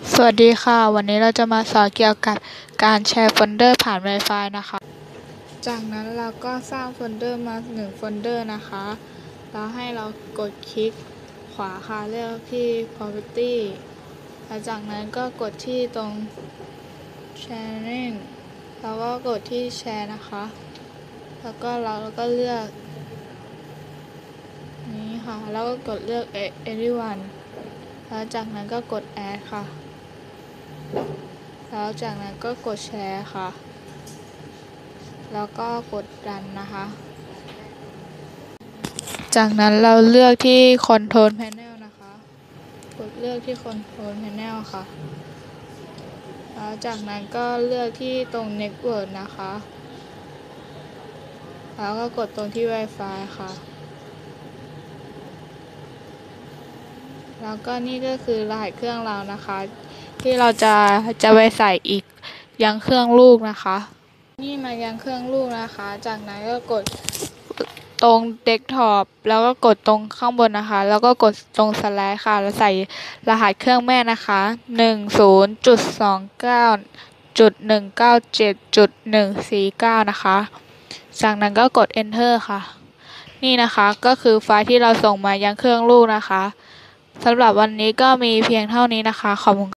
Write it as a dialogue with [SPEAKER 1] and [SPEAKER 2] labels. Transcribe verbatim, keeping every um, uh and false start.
[SPEAKER 1] สวัสดีค่ะวันนี้เราจะมาสอนเกี่ยวกับการแชร์โฟลเดอร์ผ่าน Wi-Fi นะคะจากนั้นเราก็สร้างโฟลเดอร์มาหนึ่งโฟลเดอร์นะคะแล้วให้เรากดคลิกขวาค่ะเลือกที่ property แล้วจากนั้นก็กดที่ตรง sharing แล้วก็กดที่แชร์นะคะแล้วก็เราก็เลือกนี้ค่ะแล้วก็กดเลือก everyone แล้วจากนั้นก็กด add ค่ะแล้วจากนั้นก็กดแชร์ค่ะแล้วก็กดดันนะคะ จากนั้นเราเลือกที่ Control Panel นะคะ กดเลือกที่ Control Panel ค่ะ แล้วจากนั้นก็เลือกที่ตรง Network นะคะ แล้วก็กดตรงที่ Wi-Fi ค่ะ แล้วก็นี่ก็คือรหัสเครื่องเรานะคะ ที่เราจะจะไปใส่อีกยังเครื่องลูกนะคะ นี่มายังเครื่องลูกนะคะ จากนั้นก็กดตรงเดสก์ท็อปแล้วก็กดตรงข้างบนนะคะแล้วก็กดตรงสไลด์ค่ะแล้วใส่รหัสเครื่องแม่นะคะหนึ่ง ศูนย์ จุด สอง เก้า จุด หนึ่ง เก้า เจ็ด จุด หนึ่ง สี่ เก้านะคะจากนั้นก็กด enter ค่ะนี่นะคะก็คือไฟล์ที่เราส่งมายังเครื่องลูกนะคะสำหรับวันนี้ก็มีเพียงเท่านี้นะคะขอบคุณ